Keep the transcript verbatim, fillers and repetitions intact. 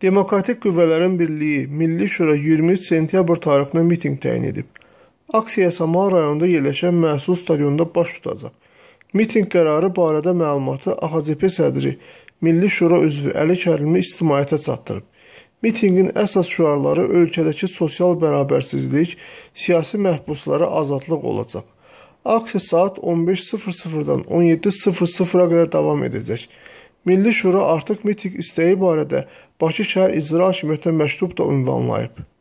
Demokratik Qüvvələrin Birliyi Milli Şura iyirmi üç sentyabr tarixində mitinq təyin edib. Aksiya Samar rayonunda yerləşən məhsul stadionunda baş tutacaq. Mitinq qərarı barədə məlumatı A X C P sədri Milli Şura üzvü Əli Kərimli ictimaiyyətə çatdırıb. Mitinqin əsas şüarları ölkədəki sosial bərabərsizlik, siyasi məhbuslara azadlıq olacaq. Aksiya saat on beş sıfır sıfırdan on yeddi sıfır sıfıra qədər davam edəcək. Milli Şura artıq mitinq istəyi barədə Bakı şəhər İcra Hakimiyyətinə məktub da ünvanlayıb.